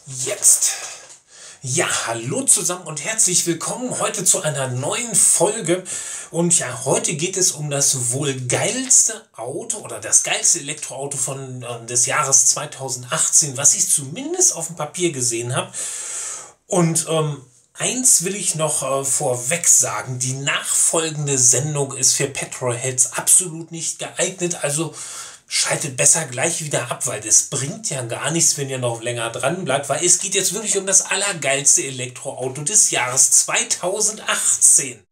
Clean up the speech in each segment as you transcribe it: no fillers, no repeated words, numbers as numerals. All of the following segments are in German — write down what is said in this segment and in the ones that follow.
Jetzt. Ja, hallo zusammen und herzlich willkommen heute zu einer neuen Folge. Und ja, heute geht es um das wohl geilste Auto oder das geilste Elektroauto des Jahres 2018, was ich zumindest auf dem Papier gesehen habe. Und eins will ich noch vorweg sagen, die nachfolgende Sendung ist für Petrolheads absolut nicht geeignet, also schaltet besser gleich wieder ab, weil das bringt ja gar nichts, wenn ihr noch länger dran bleibt, weil es geht jetzt wirklich um das allergeilste Elektroauto des Jahres 2018.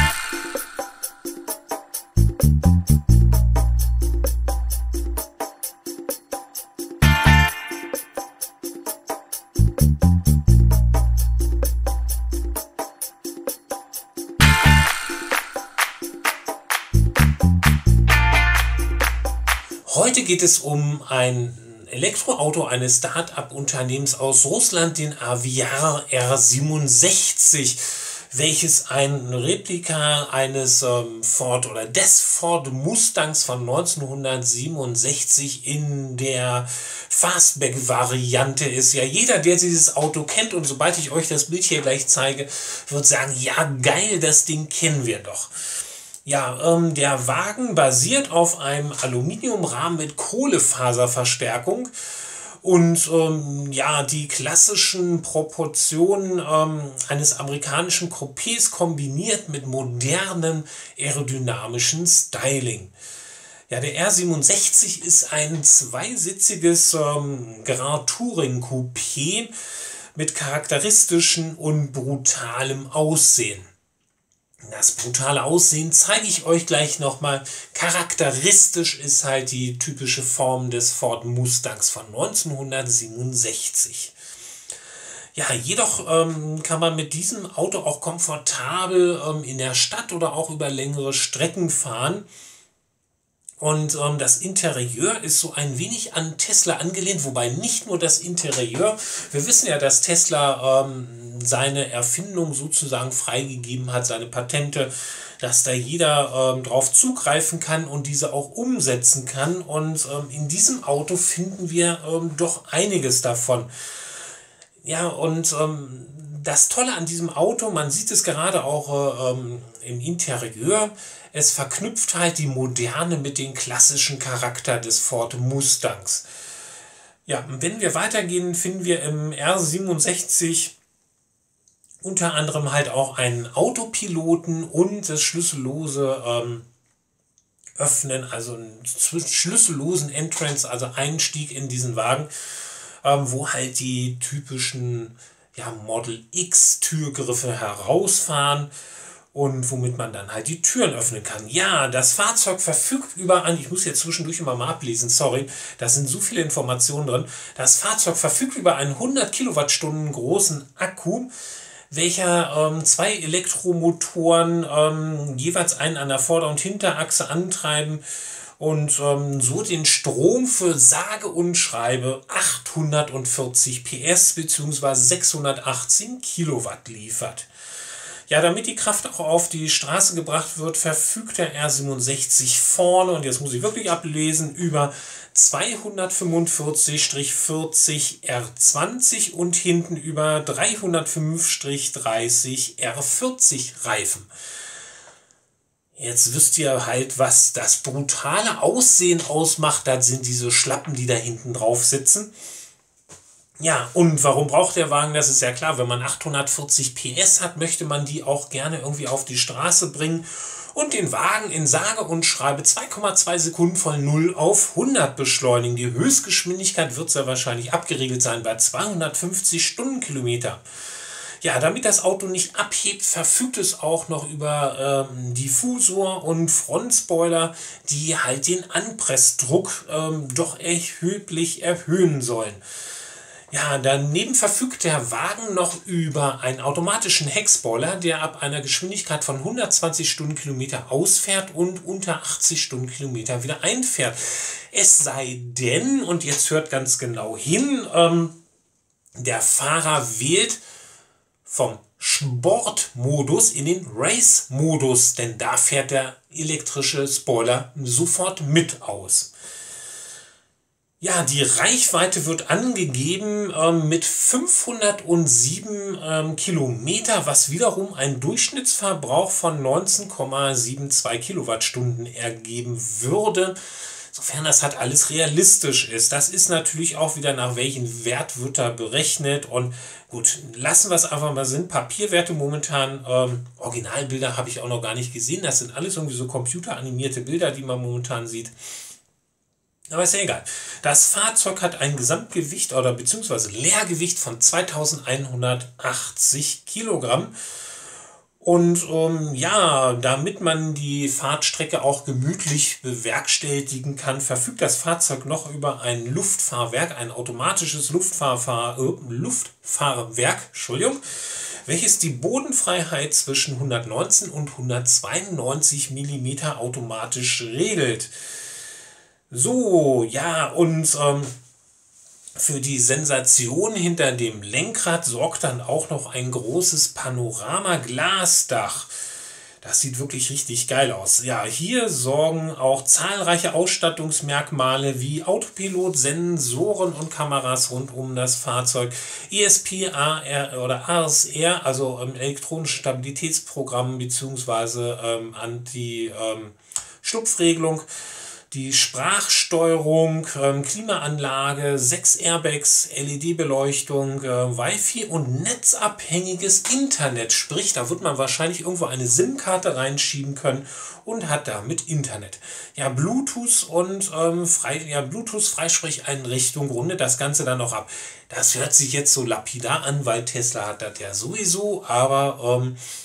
Heute geht es um ein Elektroauto eines Start-up-Unternehmens aus Russland, den Aviar R67, welches ein Replika eines des Ford Mustangs von 1967 in der Fastback-Variante ist. Ja, jeder, der dieses Auto kennt, und sobald ich euch das Bild hier gleich zeige, wird sagen, ja geil, das Ding kennen wir doch. Ja, der Wagen basiert auf einem Aluminiumrahmen mit Kohlefaserverstärkung und ja, die klassischen Proportionen eines amerikanischen Coupés kombiniert mit modernem aerodynamischen Styling. Ja, der R67 ist ein zweisitziges Grand Touring Coupé mit charakteristischem und brutalem Aussehen. Das brutale Aussehen zeige ich euch gleich nochmal. Charakteristisch ist halt die typische Form des Ford Mustangs von 1967. Ja, jedoch kann man mit diesem Auto auch komfortabel in der Stadt oder auch über längere Strecken fahren. Und das Interieur ist so ein wenig an Tesla angelehnt, wobei nicht nur das Interieur. Wir wissen ja, dass Tesla seine Erfindung sozusagen freigegeben hat, seine Patente, dass da jeder drauf zugreifen kann und diese auch umsetzen kann. Und in diesem Auto finden wir doch einiges davon. Ja, und das Tolle an diesem Auto, man sieht es gerade auch im Interieur, es verknüpft halt die Moderne mit dem klassischen Charakter des Ford Mustangs. Ja, wenn wir weitergehen, finden wir im R67 unter anderem halt auch einen Autopiloten und das schlüssellose Öffnen, also einen schlüssellosen Entrance, also Einstieg in diesen Wagen, wo halt die typischen Model X Türgriffe herausfahren und womit man dann halt die Türen öffnen kann. Ja, das Fahrzeug verfügt über einen, ich muss jetzt zwischendurch immer mal ablesen, sorry, da sind so viele Informationen drin. Das Fahrzeug verfügt über einen 100 Kilowattstunden großen Akku, welcher zwei Elektromotoren jeweils einen an der Vorder- und Hinterachse antreiben und so den Strom für sage und schreibe 840 PS bzw. 618 Kilowatt liefert. Ja, damit die Kraft auch auf die Straße gebracht wird, verfügt der R67 vorne, und jetzt muss ich wirklich ablesen, über 245-40 R20 und hinten über 305-30 R40 Reifen. Jetzt wisst ihr halt, was das brutale Aussehen ausmacht. Das sind diese Schlappen, die da hinten drauf sitzen. Ja, und warum braucht der Wagen? Das ist ja klar, wenn man 840 PS hat, möchte man die auch gerne irgendwie auf die Straße bringen und den Wagen in sage und schreibe 2,2 Sekunden von 0 auf 100 beschleunigen. Die Höchstgeschwindigkeit wird sehr wahrscheinlich abgeregelt sein bei 250 Stundenkilometer. Ja, damit das Auto nicht abhebt, verfügt es auch noch über Diffusor und Frontspoiler, die halt den Anpressdruck doch erheblich erhöhen sollen. Ja, daneben verfügt der Wagen noch über einen automatischen Heckspoiler, der ab einer Geschwindigkeit von 120 Stundenkilometer ausfährt und unter 80 Stundenkilometer wieder einfährt. Es sei denn, und jetzt hört ganz genau hin, der Fahrer wählt vom Sportmodus in den Race-Modus, denn da fährt der elektrische Spoiler sofort mit aus. Ja, die Reichweite wird angegeben mit 507 Kilometer, was wiederum einen Durchschnittsverbrauch von 19,72 Kilowattstunden ergeben würde, sofern das halt alles realistisch ist. Das ist natürlich auch wieder, nach welchem Wert wird da berechnet. Und gut, lassen wir es einfach mal, sind Papierwerte momentan. Originalbilder habe ich auch noch gar nicht gesehen. Das sind alles irgendwie so computeranimierte Bilder, die man momentan sieht. Aber ist ja egal. Das Fahrzeug hat ein Gesamtgewicht oder beziehungsweise Leergewicht von 2180 Kilogramm. Und ja, damit man die Fahrtstrecke auch gemütlich bewerkstelligen kann, verfügt das Fahrzeug noch über ein Luftfahrwerk, ein automatisches Luftfahrwerk, Entschuldigung, welches die Bodenfreiheit zwischen 119 und 192 Millimeter automatisch regelt. So, ja, und für die Sensation hinter dem Lenkrad sorgt dann auch noch ein großes Panorama-Glasdach. Das sieht wirklich richtig geil aus. Ja, hier sorgen auch zahlreiche Ausstattungsmerkmale wie Autopilot, Sensoren und Kameras rund um das Fahrzeug, ESP, AR oder ASR, also elektronische Stabilitätsprogramm bzw. Anti-Schlupfregelung. Die Sprachsteuerung, Klimaanlage, 6 Airbags, LED-Beleuchtung, Wi-Fi und netzabhängiges Internet. Sprich, da wird man wahrscheinlich irgendwo eine SIM-Karte reinschieben können und hat damit Internet. Ja, Bluetooth und Bluetooth-Freisprecheinrichtung rundet das Ganze dann noch ab. Das hört sich jetzt so lapidar an, weil Tesla hat das ja sowieso, aber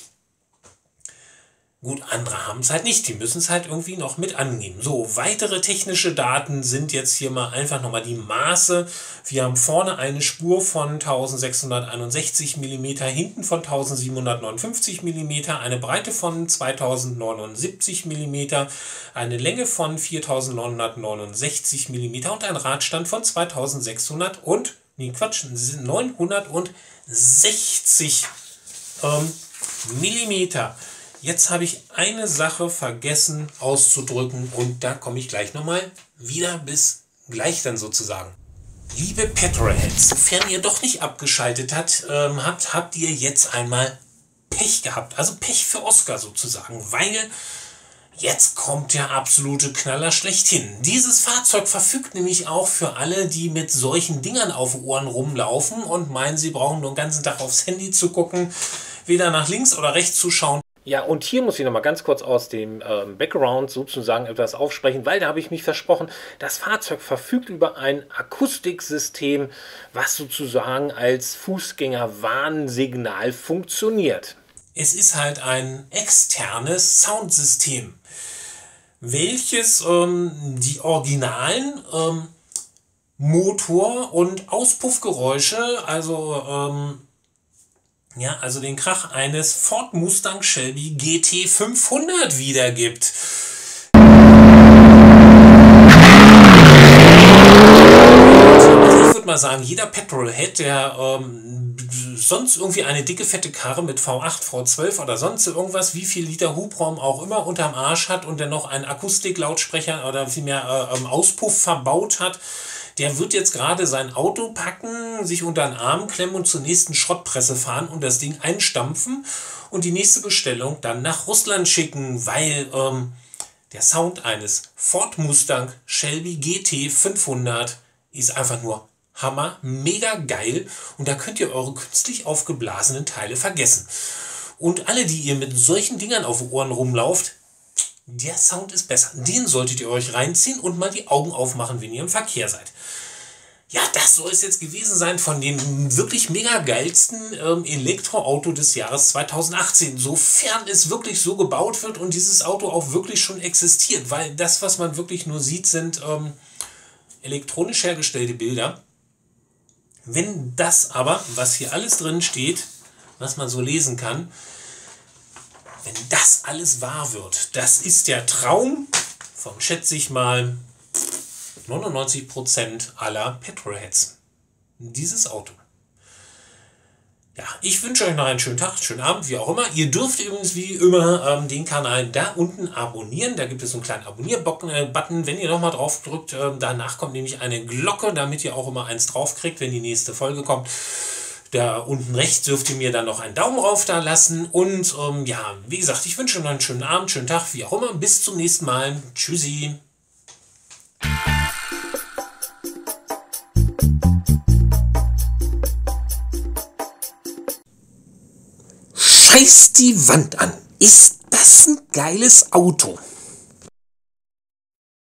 gut, andere haben es halt nicht. Die müssen es halt irgendwie noch mit angeben. So, weitere technische Daten sind jetzt hier mal einfach nochmal die Maße. Wir haben vorne eine Spur von 1661 mm, hinten von 1759 mm, eine Breite von 2079 mm, eine Länge von 4969 mm und ein Radstand von 960 Millimeter. Jetzt habe ich eine Sache vergessen auszudrücken und da komme ich gleich nochmal wieder. Bis gleich dann sozusagen. Liebe Petrolheads, sofern ihr doch nicht abgeschaltet habt ihr jetzt einmal Pech gehabt. Also Pech für Oscar sozusagen, weil jetzt kommt der absolute Knaller schlechthin. Dieses Fahrzeug verfügt nämlich auch für alle, die mit solchen Dingern auf Ohren rumlaufen und meinen, sie brauchen nur den ganzen Tag aufs Handy zu gucken, weder nach links oder rechts zu schauen. Ja, und hier muss ich nochmal ganz kurz aus dem Background sozusagen etwas aufsprechen, weil da habe ich mich versprochen, das Fahrzeug verfügt über ein Akustiksystem, was sozusagen als Fußgängerwarnsignal funktioniert. Es ist halt ein externes Soundsystem, welches die originalen Motor- und Auspuffgeräusche, also den Krach eines Ford Mustang Shelby GT 500 wiedergibt. Ich würde mal sagen, jeder Petrolhead, der sonst irgendwie eine dicke, fette Karre mit V8, V12 oder sonst irgendwas, wie viel Liter Hubraum auch immer unterm Arsch hat und dennoch einen Akustiklautsprecher oder vielmehr Auspuff verbaut hat, der wird jetzt gerade sein Auto packen, sich unter den Arm klemmen und zur nächsten Schrottpresse fahren und das Ding einstampfen und die nächste Bestellung dann nach Russland schicken, weil der Sound eines Ford Mustang Shelby GT 500 ist einfach nur Hammer, mega geil und da könnt ihr eure künstlich aufgeblasenen Teile vergessen. Und alle, die ihr mit solchen Dingern auf Ohren rumlauft, der Sound ist besser. Den solltet ihr euch reinziehen und mal die Augen aufmachen, wenn ihr im Verkehr seid. Ja, das soll es jetzt gewesen sein von dem wirklich mega geilsten Elektroauto des Jahres 2018. Sofern es wirklich so gebaut wird und dieses Auto auch wirklich schon existiert. Weil das, was man wirklich nur sieht, sind elektronisch hergestellte Bilder. Wenn das aber, was hier alles drin steht, was man so lesen kann, wenn das alles wahr wird, das ist der Traum von, schätze ich mal, 99% aller Petrolheads. Dieses Auto. Ja, ich wünsche euch noch einen schönen Tag, schönen Abend, wie auch immer. Ihr dürft übrigens wie immer den Kanal da unten abonnieren. Da gibt es so einen kleinen Abonnier-Button. Wenn ihr nochmal drauf drückt, danach kommt nämlich eine Glocke, damit ihr auch immer eins drauf kriegt, wenn die nächste Folge kommt. Da unten rechts dürft ihr mir dann noch einen Daumen rauf da lassen. Und ja, wie gesagt, ich wünsche euch noch einen schönen Abend, schönen Tag, wie auch immer. Bis zum nächsten Mal. Tschüssi. Scheiß die Wand an. Ist das ein geiles Auto?